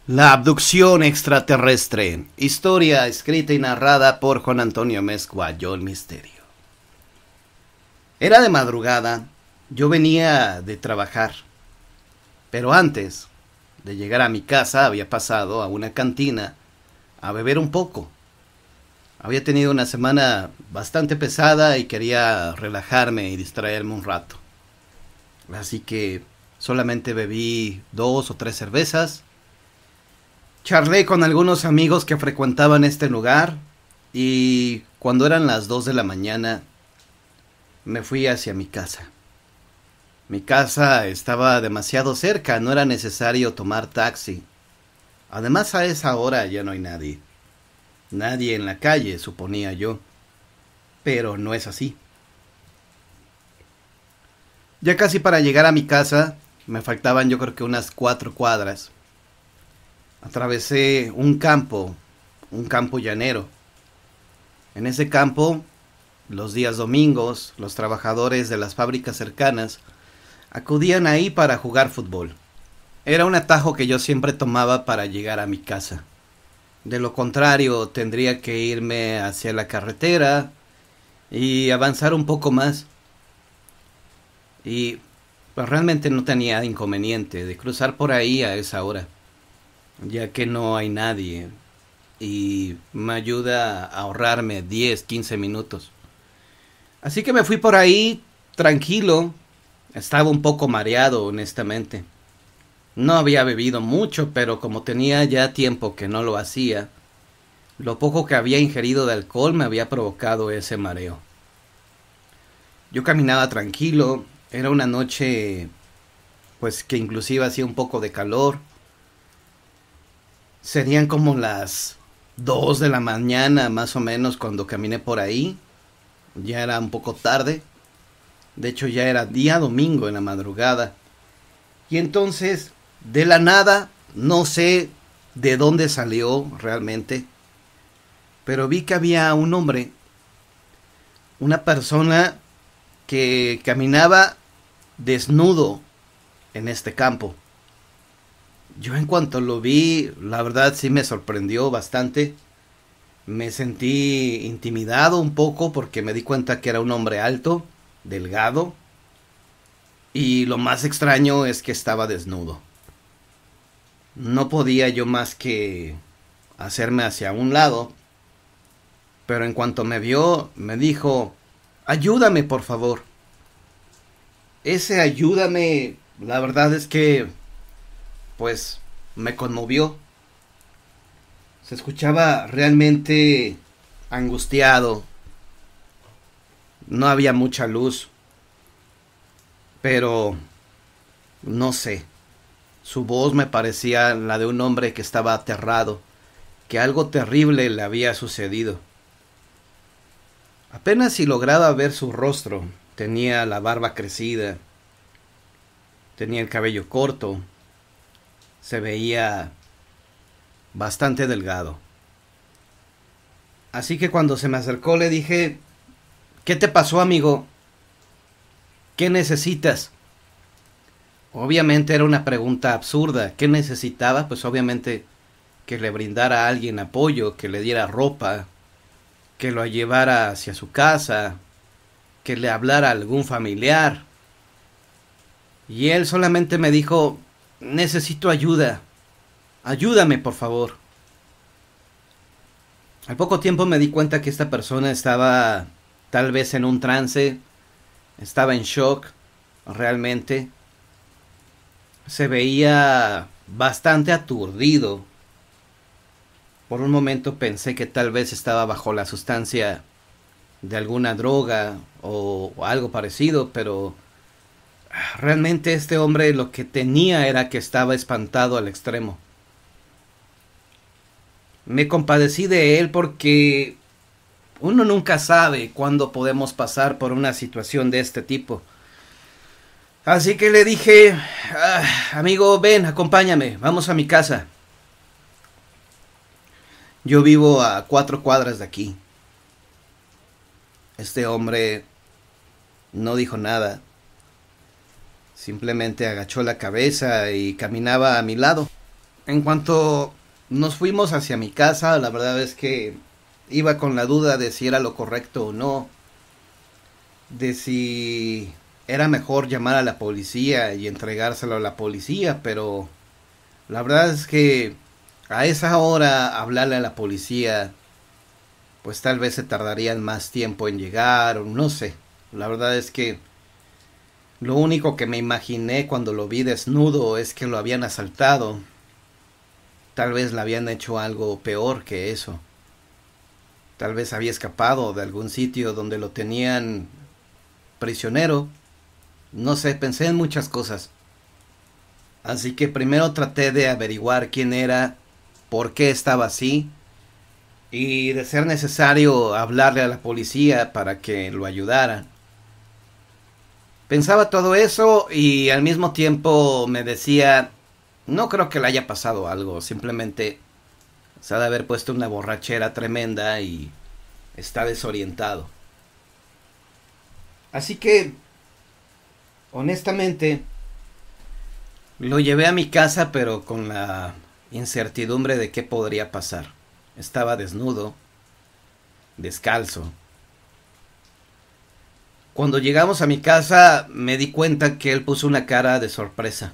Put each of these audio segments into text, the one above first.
La abducción extraterrestre. Historia escrita y narrada por Juan Antonio Mezcua, Yo el Misterio. Era de madrugada, yo venía de trabajar, pero antes de llegar a mi casa había pasado a una cantina a beber un poco. Había tenido una semana bastante pesada y quería relajarme y distraerme un rato. Así que solamente bebí 2 o 3 cervezas. Charlé con algunos amigos que frecuentaban este lugar y cuando eran las 2 de la mañana me fui hacia mi casa. Mi casa estaba demasiado cerca, no era necesario tomar taxi. Además, a esa hora ya no hay nadie. Nadie en la calle, suponía yo. Pero no es así. Ya casi para llegar a mi casa, me faltaban yo creo que unas 4 cuadras. Atravesé un campo llanero. En ese campo, los días domingos, los trabajadores de las fábricas cercanas acudían ahí para jugar fútbol. Era un atajo que yo siempre tomaba para llegar a mi casa. De lo contrario, tendría que irme hacia la carretera y avanzar un poco más. Y pues, realmente no tenía inconveniente de cruzar por ahí a esa hora, ya que no hay nadie y me ayuda a ahorrarme 10, 15 minutos. Así que me fui por ahí tranquilo. Estaba un poco mareado, honestamente. No había bebido mucho, pero como tenía ya tiempo que no lo hacía, lo poco que había ingerido de alcohol me había provocado ese mareo. Yo caminaba tranquilo, era una noche pues que inclusive hacía un poco de calor. Serían como las 2 de la mañana más o menos cuando caminé por ahí. Ya era un poco tarde. De hecho ya era día domingo en la madrugada. Y entonces, de la nada, no sé de dónde salió realmente, pero vi que había un hombre, una persona que caminaba desnudo en este campo. Yo en cuanto lo vi, la verdad sí me sorprendió bastante. Me sentí intimidado un poco porque me di cuenta que era un hombre alto, delgado, y lo más extraño es que estaba desnudo. No podía yo más que hacerme hacia un lado, pero en cuanto me vio, me dijo, ayúdame por favor. Ese ayúdame, la verdad es que, pues, me conmovió. Se escuchaba realmente angustiado. No había mucha luz, pero no sé. Su voz me parecía la de un hombre que estaba aterrado, que algo terrible le había sucedido. Apenas si lograba ver su rostro. Tenía la barba crecida, tenía el cabello corto, se veía bastante delgado. Así que cuando se me acercó le dije, ¿qué te pasó, amigo? ¿Qué necesitas? Obviamente era una pregunta absurda. ¿Qué necesitaba? Pues obviamente que le brindara a alguien apoyo, que le diera ropa, que lo llevara hacia su casa, que le hablara a algún familiar. Y él solamente me dijo, necesito ayuda, ayúdame por favor. Al poco tiempo me di cuenta que esta persona estaba tal vez en un trance, estaba en shock, realmente. Se veía bastante aturdido. Por un momento pensé que tal vez estaba bajo la sustancia de alguna droga o algo parecido, pero realmente este hombre lo que tenía era que estaba espantado al extremo. Me compadecí de él porque uno nunca sabe cuándo podemos pasar por una situación de este tipo. Así que le dije, amigo, ven, acompáñame, vamos a mi casa. Yo vivo a 4 cuadras de aquí. Este hombre no dijo nada. Simplemente agachó la cabeza y caminaba a mi lado. En cuanto nos fuimos hacia mi casa, la verdad es que iba con la duda de si era lo correcto o no, de si era mejor llamar a la policía y entregárselo a la policía, pero la verdad es que a esa hora hablarle a la policía, pues tal vez se tardarían más tiempo en llegar, o no sé. La verdad es que lo único que me imaginé cuando lo vi desnudo es que lo habían asaltado. Tal vez le habían hecho algo peor que eso. Tal vez había escapado de algún sitio donde lo tenían prisionero. No sé, pensé en muchas cosas. Así que primero traté de averiguar quién era, por qué estaba así, y de ser necesario hablarle a la policía para que lo ayudaran. Pensaba todo eso y al mismo tiempo me decía, no creo que le haya pasado algo, simplemente se ha de haber puesto una borrachera tremenda y está desorientado. Así que, honestamente, lo llevé a mi casa pero con la incertidumbre de qué podría pasar. Estaba desnudo, descalzo. Cuando llegamos a mi casa me di cuenta que él puso una cara de sorpresa.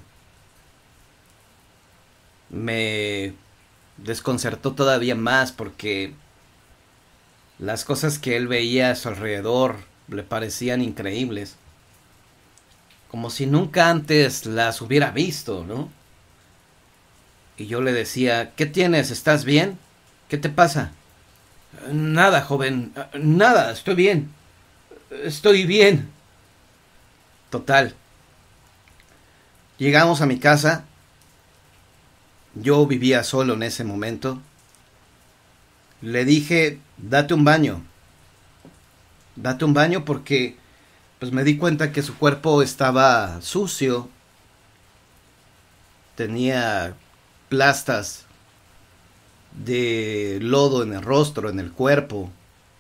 Me desconcertó todavía más porque las cosas que él veía a su alrededor le parecían increíbles. Como si nunca antes las hubiera visto, ¿no? Y yo le decía, ¿qué tienes? ¿Estás bien? ¿Qué te pasa? Nada, joven. Nada, estoy bien. Estoy bien. Total. Llegamos a mi casa. Yo vivía solo en ese momento. Le dije, date un baño. Date un baño porque pues me di cuenta que su cuerpo estaba sucio. Tenía plastas de lodo en el rostro, en el cuerpo.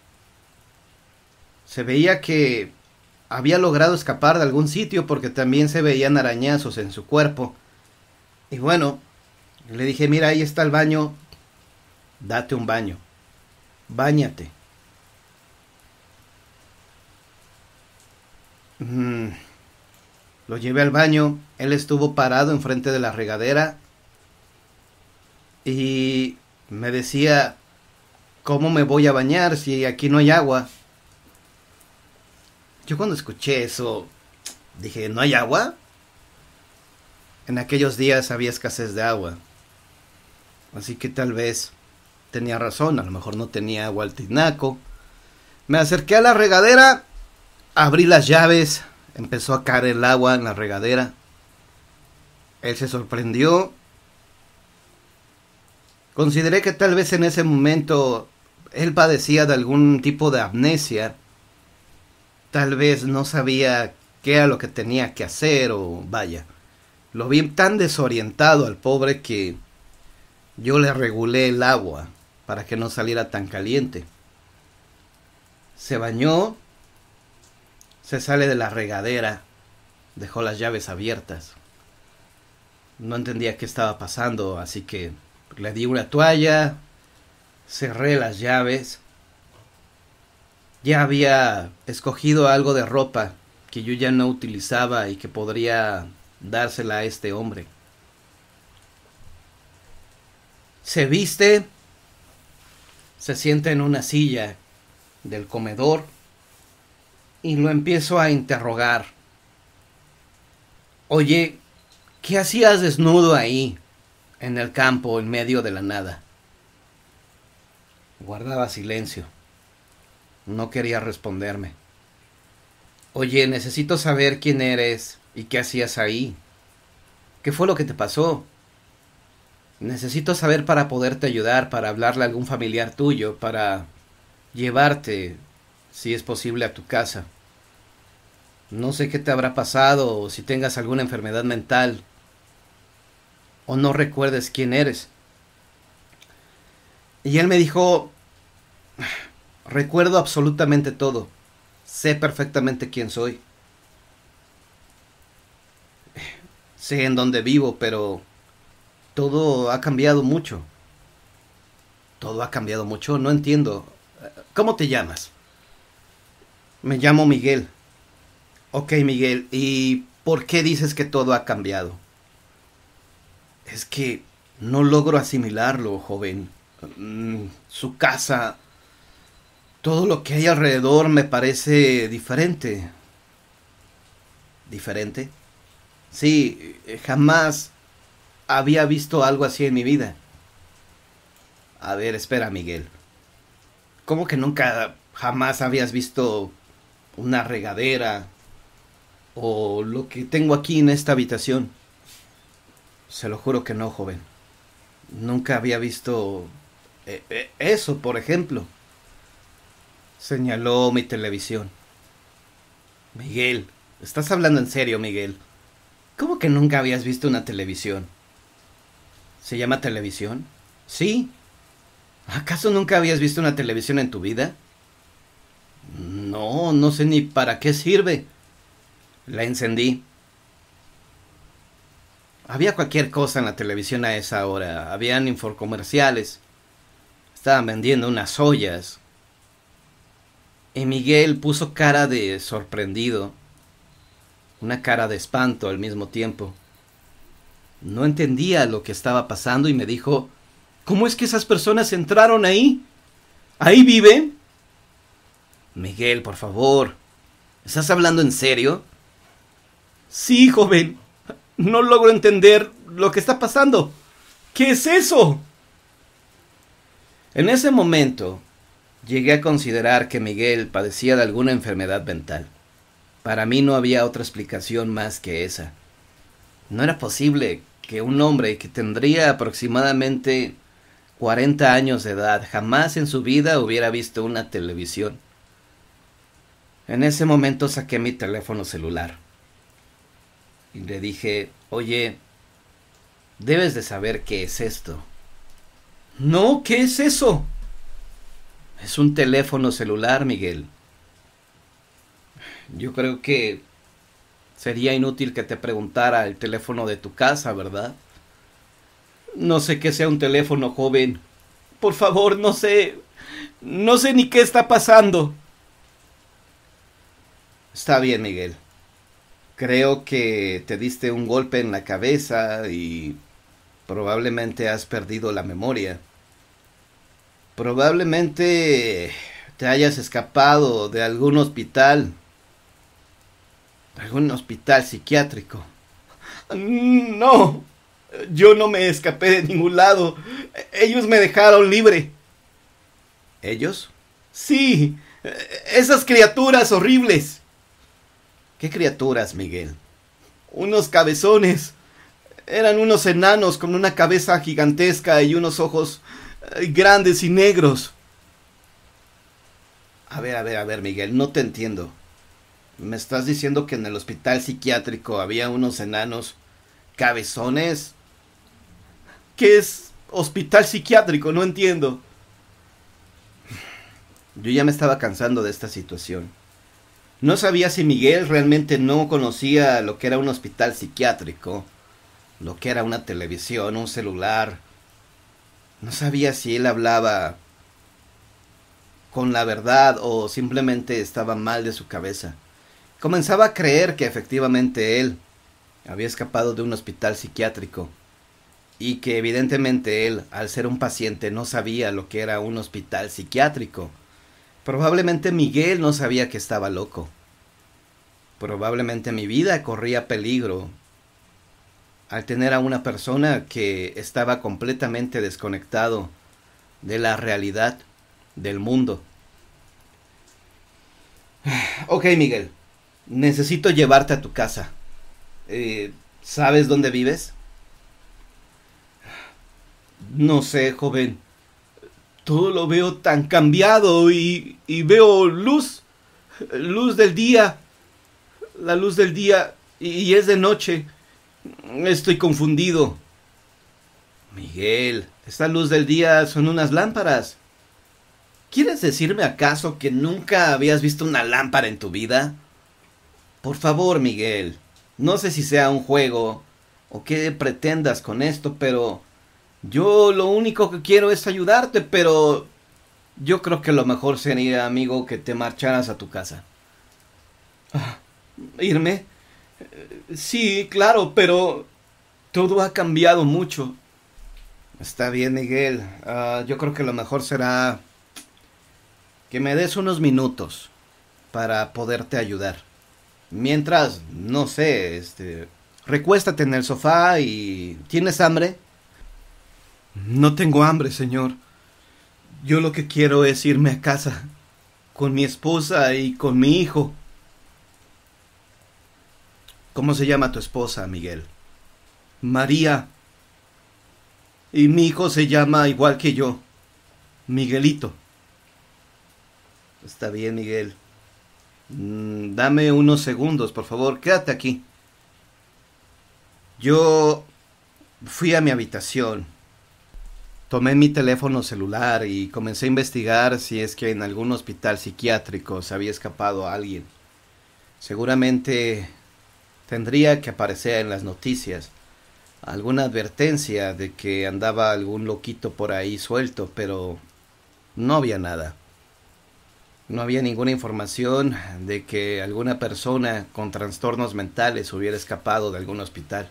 Se veía que había logrado escapar de algún sitio porque también se veían arañazos en su cuerpo. Y bueno, le dije, mira, ahí está el baño, date un baño, báñate. Mm, lo llevé al baño, él estuvo parado enfrente de la regadera y me decía, ¿cómo me voy a bañar si aquí no hay agua? Yo cuando escuché eso dije, ¿no hay agua? En aquellos días había escasez de agua, así que tal vez tenía razón, a lo mejor no tenía agua al tinaco. Me acerqué a la regadera, abrí las llaves, empezó a caer el agua en la regadera. Él se sorprendió. Consideré que tal vez en ese momento él padecía de algún tipo de amnesia. Tal vez no sabía qué era lo que tenía que hacer o vaya. Lo vi tan desorientado al pobre que yo le regulé el agua para que no saliera tan caliente. Se bañó, se sale de la regadera, dejó las llaves abiertas. No entendía qué estaba pasando, así que le di una toalla, cerré las llaves. Ya había escogido algo de ropa que yo ya no utilizaba y que podría dársela a este hombre. Se viste, se sienta en una silla del comedor y lo empiezo a interrogar. Oye, ¿qué hacías desnudo ahí, en el campo, en medio de la nada? Guardaba silencio. No quería responderme. Oye, necesito saber quién eres y qué hacías ahí. ¿Qué fue lo que te pasó? Necesito saber para poderte ayudar, para hablarle a algún familiar tuyo, para llevarte, si es posible, a tu casa. No sé qué te habrá pasado o si tengas alguna enfermedad mental o no recuerdes quién eres. Y él me dijo, recuerdo absolutamente todo. Sé perfectamente quién soy. Sé en dónde vivo, pero Todo ha cambiado mucho. Todo ha cambiado mucho, no entiendo. ¿Cómo te llamas? Me llamo Miguel. Ok, Miguel, ¿y por qué dices que todo ha cambiado? Es que no logro asimilarlo, joven. Su casa, todo lo que hay alrededor me parece diferente. ¿Diferente? Sí, jamás había visto algo así en mi vida. A ver, espera, Miguel. ¿Cómo que nunca, jamás habías visto una regadera o lo que tengo aquí en esta habitación? Se lo juro que no, joven. Nunca había visto eso, por ejemplo. Señaló mi televisión. Miguel, ¿estás hablando en serio, Miguel? ¿Cómo que nunca habías visto una televisión? ¿Se llama televisión? Sí. ¿Acaso nunca habías visto una televisión en tu vida? No, no sé ni para qué sirve. La encendí. Había cualquier cosa en la televisión a esa hora. Habían infocomerciales. Estaban vendiendo unas ollas. Y Miguel puso cara de sorprendido. Una cara de espanto al mismo tiempo. No entendía lo que estaba pasando y me dijo, ¿cómo es que esas personas entraron ahí? ¿Ahí viven? Miguel, por favor. ¿Estás hablando en serio? Sí, joven. No logro entender lo que está pasando. ¿Qué es eso? En ese momento, llegué a considerar que Miguel padecía de alguna enfermedad mental. Para mí no había otra explicación más que esa. No era posible que un hombre que tendría aproximadamente 40 años de edad jamás en su vida hubiera visto una televisión. En ese momento saqué mi teléfono celular y le dije, oye, debes de saber qué es esto. No, ¿qué es eso? Es un teléfono celular, Miguel. Yo creo que sería inútil que te preguntara el teléfono de tu casa, ¿verdad? No sé qué sea un teléfono, joven. Por favor, no sé. No sé ni qué está pasando. Está bien, Miguel. Creo que te diste un golpe en la cabeza y probablemente has perdido la memoria. Probablemente te hayas escapado de algún hospital. Algún hospital psiquiátrico. No, yo no me escapé de ningún lado. Ellos me dejaron libre. ¿Ellos? Sí, esas criaturas horribles. ¿Qué criaturas, Miguel? Unos cabezones. Eran unos enanos con una cabeza gigantesca y unos ojos grandes y negros. A ver, Miguel, no te entiendo. ¿Me estás diciendo que en el hospital psiquiátrico había unos enanos cabezones? ¿Qué es hospital psiquiátrico? No entiendo. Yo ya me estaba cansando de esta situación. No sabía si Miguel realmente no conocía lo que era un hospital psiquiátrico, lo que era una televisión, un celular. No sabía si él hablaba con la verdad o simplemente estaba mal de su cabeza. Comenzaba a creer que efectivamente él había escapado de un hospital psiquiátrico y que evidentemente él, al ser un paciente, no sabía lo que era un hospital psiquiátrico. Probablemente Miguel no sabía que estaba loco. Probablemente mi vida corría peligro al tener a una persona que estaba completamente desconectado de la realidad del mundo. Ok, Miguel. Necesito llevarte a tu casa. ¿Sabes dónde vives? No sé, joven. Todo lo veo tan cambiado y veo luz. Luz del día. La luz del día y es de noche. Estoy confundido. Miguel, esta luz del día son unas lámparas. ¿Quieres decirme acaso que nunca habías visto una lámpara en tu vida? Por favor, Miguel, no sé si sea un juego o qué pretendas con esto, pero Yo lo único que quiero es ayudarte, pero yo creo que lo mejor sería, amigo, que te marcharas a tu casa. ¿Irme? Sí, claro, pero todo ha cambiado mucho. Está bien, Miguel. Yo creo que lo mejor será que me des unos minutos para poderte ayudar. Mientras, no sé, recuéstate en el sofá y... ¿Tienes hambre? No tengo hambre, señor. Yo lo que quiero es irme a casa, con mi esposa y con mi hijo. ¿Cómo se llama tu esposa, Miguel? María. Y mi hijo se llama igual que yo, Miguelito. Está bien, Miguel. Dame unos segundos, por favor, quédate aquí. Yo fui a mi habitación, tomé mi teléfono celular y comencé a investigar si es que en algún hospital psiquiátrico se había escapado a alguien. Seguramente tendría que aparecer en las noticias alguna advertencia de que andaba algún loquito por ahí suelto, pero no había nada. No había ninguna información de que alguna persona con trastornos mentales hubiera escapado de algún hospital.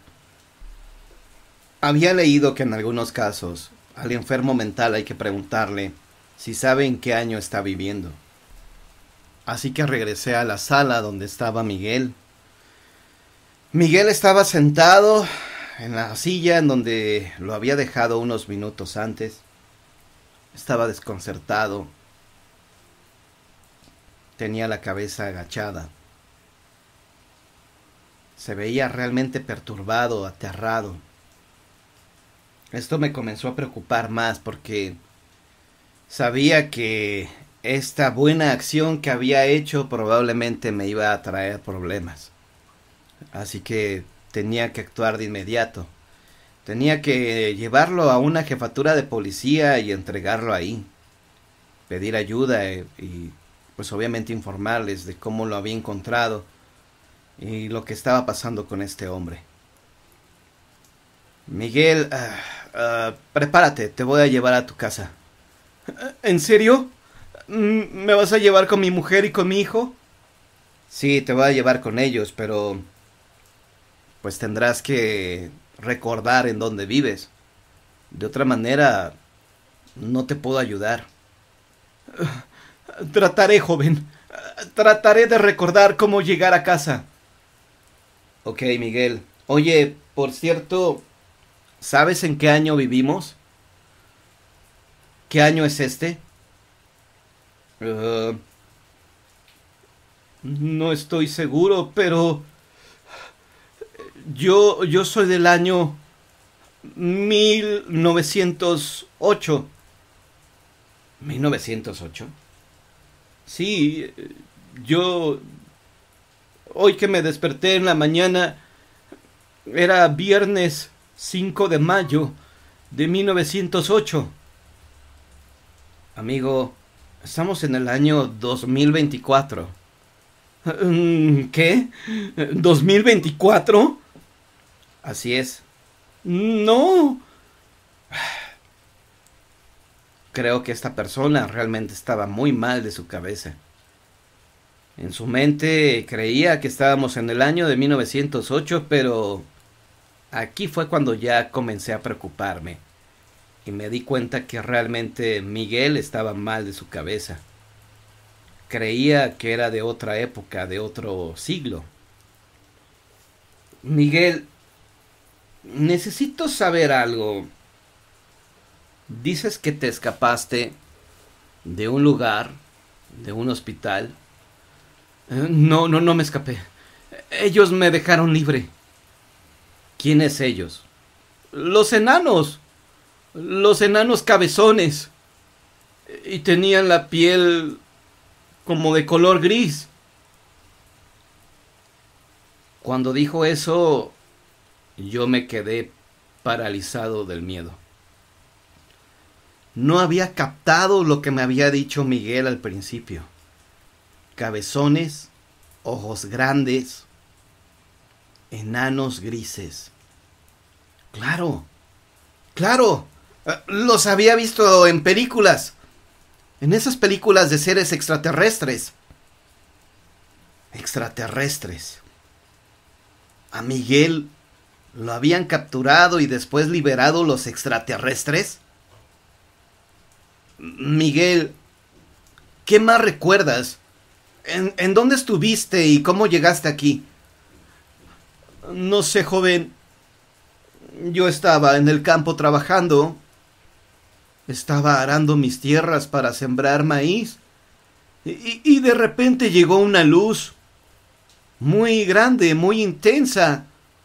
Había leído que en algunos casos al enfermo mental hay que preguntarle si sabe en qué año está viviendo. Así que regresé a la sala donde estaba Miguel. Miguel estaba sentado en la silla en donde lo había dejado unos minutos antes. Estaba desconcertado. Tenía la cabeza agachada. Se veía realmente perturbado, aterrado. Esto me comenzó a preocupar más porque sabía que esta buena acción que había hecho probablemente me iba a traer problemas. Así que tenía que actuar de inmediato. Tenía que llevarlo a una jefatura de policía y entregarlo ahí. Pedir ayuda y pues obviamente informarles de cómo lo había encontrado y lo que estaba pasando con este hombre. Miguel, prepárate, te voy a llevar a tu casa. ¿En serio? ¿Me vas a llevar con mi mujer y con mi hijo? Sí, te voy a llevar con ellos, pero pues tendrás que recordar en dónde vives. De otra manera, no te puedo ayudar. Trataré, joven. Trataré de recordar cómo llegar a casa. Ok, Miguel. Oye, por cierto, ¿sabes en qué año vivimos? ¿Qué año es este? Uh, no estoy seguro, pero yo soy del año 1908. ¿1908? Sí, yo... Hoy que me desperté en la mañana, era viernes 5 de mayo de 1908. Amigo, estamos en el año 2024. ¿Qué? ¿2024? Así es. No. Creo que esta persona realmente estaba muy mal de su cabeza. En su mente creía que estábamos en el año de 1908, pero aquí fue cuando ya comencé a preocuparme y me di cuenta que realmente Miguel estaba mal de su cabeza. Creía que era de otra época, de otro siglo. Miguel, necesito saber algo. Dices que te escapaste de un lugar, de un hospital. No me escapé. Ellos me dejaron libre. ¿Quiénes ellos? Los enanos. Los enanos cabezones. Y tenían la piel como de color gris. Cuando dijo eso, yo me quedé paralizado del miedo. No había captado lo que me había dicho Miguel al principio. Cabezones, ojos grandes, enanos grises. Claro, claro. Los había visto en películas. En esas películas de seres extraterrestres. Extraterrestres. A Miguel lo habían capturado y después liberado los extraterrestres. Miguel, ¿qué más recuerdas? ¿En dónde estuviste y cómo llegaste aquí? No sé, joven. Yo estaba en el campo trabajando. Estaba arando mis tierras para sembrar maíz. Y de repente llegó una luz muy grande, muy intensa.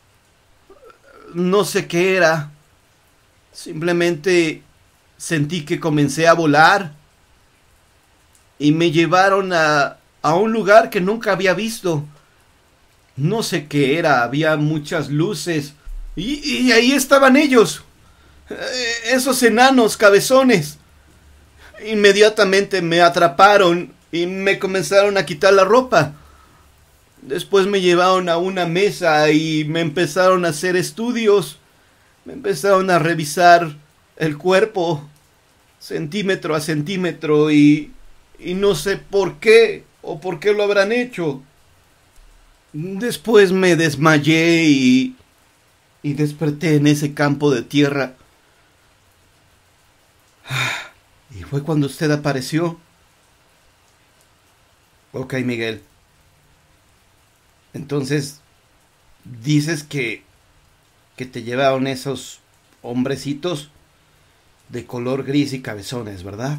No sé qué era. Simplemente sentí que comencé a volar. Y me llevaron a un lugar que nunca había visto. No sé qué era, había muchas luces. Y ahí estaban ellos. Esos enanos cabezones. Inmediatamente me atraparon y me comenzaron a quitar la ropa. Después me llevaron a una mesa y me empezaron a hacer estudios. Me empezaron a revisar el cuerpo centímetro a centímetro y no sé por qué o por qué lo habrán hecho. Después me desmayé y desperté en ese campo de tierra. Y fue cuando usted apareció. Ok, Miguel. Entonces, dices que te llevaron esos hombrecitos de color gris y cabezones, ¿verdad?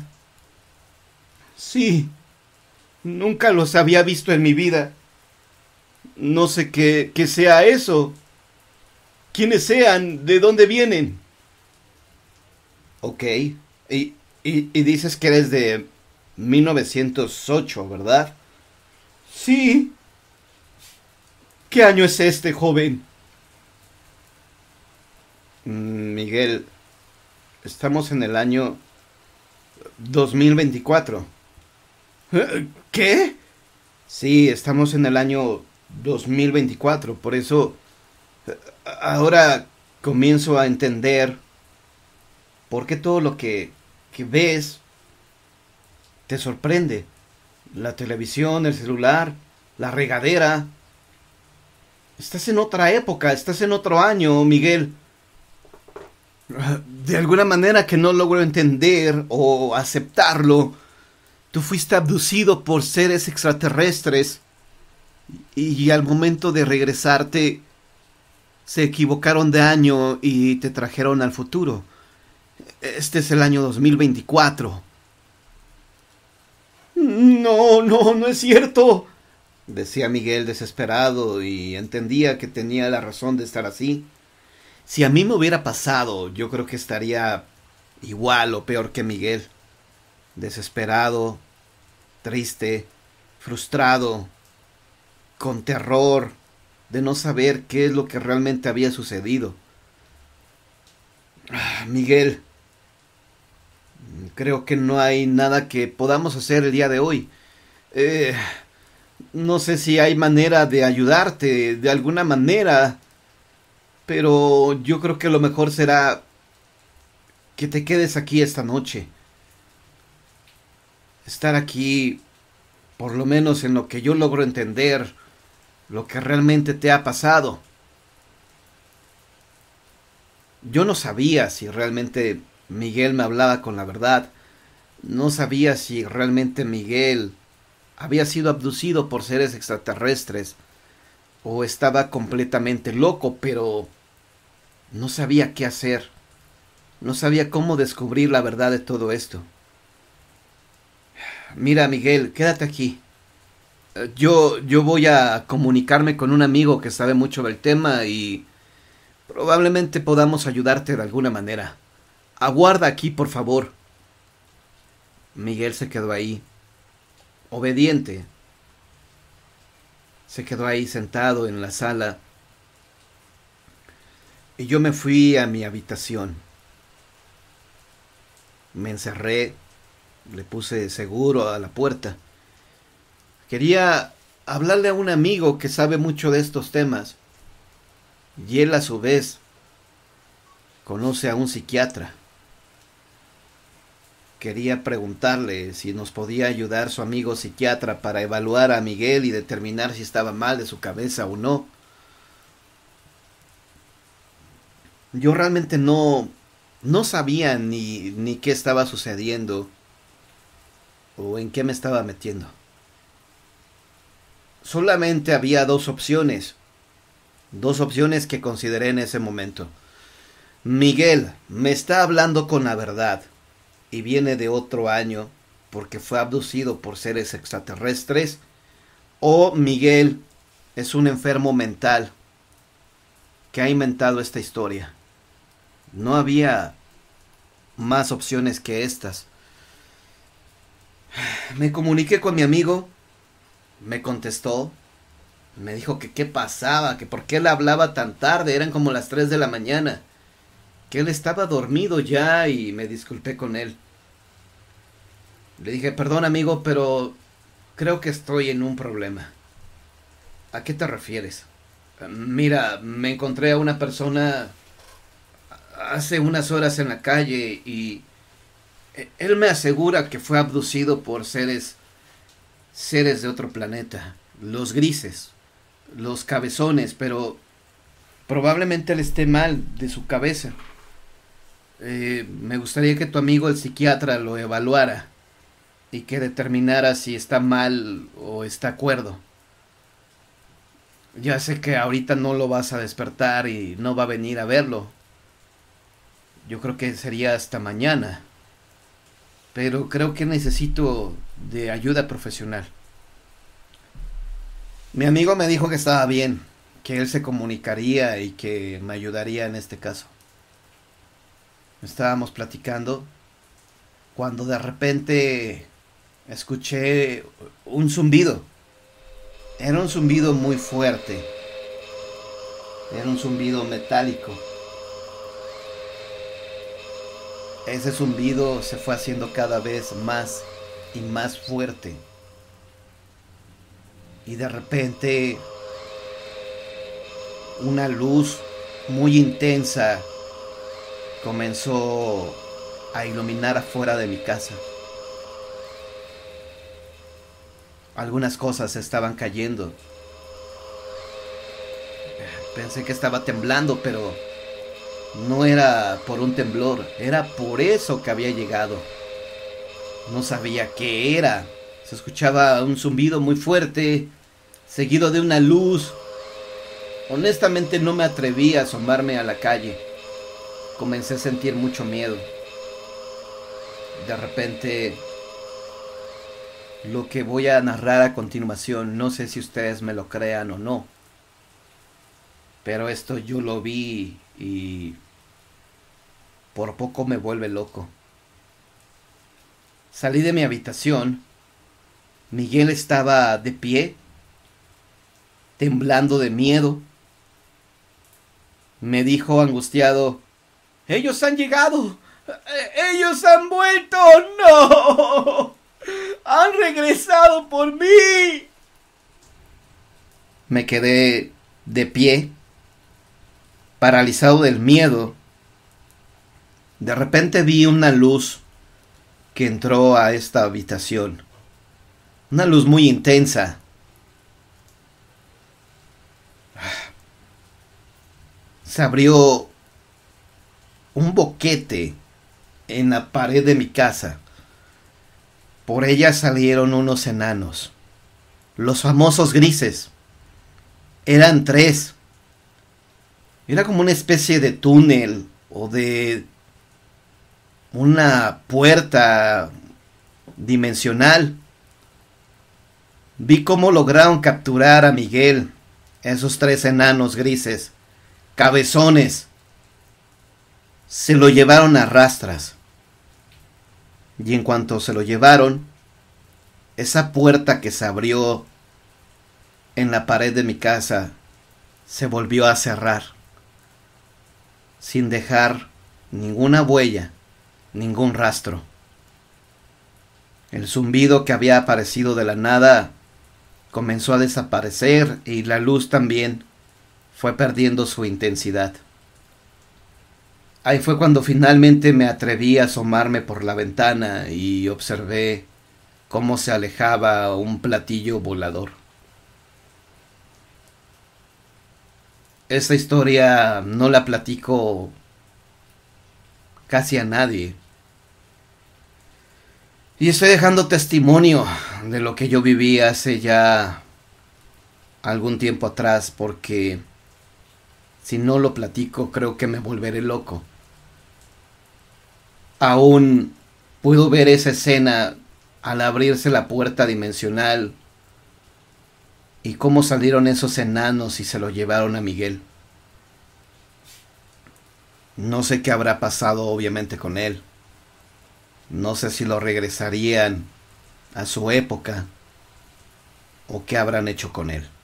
Sí. Nunca los había visto en mi vida. No sé qué sea eso. ¿Quiénes sean? ¿De dónde vienen? Ok. Y dices que eres de 1908, ¿verdad? Sí. ¿Qué año es este, joven? Miguel, estamos en el año 2024. ¿Qué? Sí, estamos en el año 2024, por eso ahora comienzo a entender por qué todo lo que ves te sorprende. La televisión, el celular, la regadera. Estás en otra época, estás en otro año, Miguel. De alguna manera que no logro entender o aceptarlo, tú fuiste abducido por seres extraterrestres y al momento de regresarte se equivocaron de año y te trajeron al futuro. Este es el año 2024. No es cierto, decía Miguel desesperado y entendía que tenía la razón de estar así. Si a mí me hubiera pasado, yo creo que estaría igual o peor que Miguel. Desesperado, triste, frustrado, con terror de no saber qué es lo que realmente había sucedido. Miguel, creo que no hay nada que podamos hacer el día de hoy. No sé si hay manera de ayudarte de alguna manera, pero yo creo que lo mejor será que te quedes aquí esta noche. Estar aquí, por lo menos en lo que yo logro entender, lo que realmente te ha pasado. Yo no sabía si realmente Miguel me hablaba con la verdad. No sabía si realmente Miguel había sido abducido por seres extraterrestres o estaba completamente loco, pero no sabía qué hacer. No sabía cómo descubrir la verdad de todo esto. Mira, Miguel, quédate aquí. Yo voy a comunicarme con un amigo que sabe mucho del tema y probablemente podamos ayudarte de alguna manera. Aguarda aquí, por favor. Miguel se quedó ahí, obediente. Se quedó ahí sentado en la sala. Y yo me fui a mi habitación. Me encerré, le puse seguro a la puerta. Quería hablarle a un amigo que sabe mucho de estos temas. Y él a su vez conoce a un psiquiatra. quería preguntarle si nos podía ayudar su amigo psiquiatra para evaluar a Miguel y determinar si estaba mal de su cabeza o no. Yo realmente no sabía ni qué estaba sucediendo o en qué me estaba metiendo. Solamente había dos opciones que consideré en ese momento. Miguel me está hablando con la verdad y viene de otro año porque fue abducido por seres extraterrestres, o Miguel es un enfermo mental que ha inventado esta historia. No había más opciones que estas. Me comuniqué con mi amigo, me contestó, me dijo que qué pasaba, que por qué él hablaba tan tarde, eran como las 3 de la mañana, que él estaba dormido ya, y me disculpé con él. Le dije, perdón amigo, pero creo que estoy en un problema. ¿A qué te refieres? Mira, me encontré a una persona hace unas horas en la calle y él me asegura que fue abducido por seres de otro planeta, los grises, los cabezones, pero probablemente él esté mal de su cabeza. Me gustaría que tu amigo el psiquiatra lo evaluara y que determinara si está mal o está cuerdo. Ya sé que ahorita no lo vas a despertar y no va a venir a verlo. Yo creo que sería hasta mañana. Pero creo que necesito de ayuda profesional. Mi amigo me dijo que estaba bien, que él se comunicaría y que me ayudaría en este caso. Estábamos platicando cuando de repente escuché un zumbido. Era un zumbido muy fuerte. Era un zumbido metálico. Ese zumbido se fue haciendo cada vez más y más fuerte. Y de repente una luz muy intensa comenzó a iluminar afuera de mi casa. Algunas cosas estaban cayendo. Pensé que estaba temblando, pero no era por un temblor, era por eso que había llegado. No sabía qué era. Se escuchaba un zumbido muy fuerte, seguido de una luz. Honestamente no me atreví a asomarme a la calle. Comencé a sentir mucho miedo. De repente, lo que voy a narrar a continuación, no sé si ustedes me lo crean o no, pero esto yo lo vi y por poco me vuelve loco. Salí de mi habitación. Miguel estaba de pie, temblando de miedo. Me dijo angustiado: ¡ellos han llegado! ¡Ellos han vuelto! ¡No! ¡Han regresado por mí! Me quedé de pie, paralizado del miedo. De repente vi una luz que entró a esta habitación. Una luz muy intensa. Se abrió un boquete en la pared de mi casa. Por ella salieron unos enanos, los famosos grises. Eran 3. Era como una especie de túnel o de una puerta dimensional. Vi cómo lograron capturar a Miguel, esos 3 enanos grises, cabezones. Se lo llevaron a rastras. Y en cuanto se lo llevaron, esa puerta que se abrió en la pared de mi casa se volvió a cerrar, sin dejar ninguna huella, ningún rastro. El zumbido que había aparecido de la nada comenzó a desaparecer y la luz también fue perdiendo su intensidad. Ahí fue cuando finalmente me atreví a asomarme por la ventana y observé cómo se alejaba un platillo volador. Esta historia no la platico casi a nadie. Y estoy dejando testimonio de lo que yo viví hace ya algún tiempo atrás, porque si no lo platico creo que me volveré loco. Aún puedo ver esa escena al abrirse la puerta dimensional y cómo salieron esos enanos y se lo llevaron a Miguel. No sé qué habrá pasado obviamente con él. No sé si lo regresarían a su época o qué habrán hecho con él.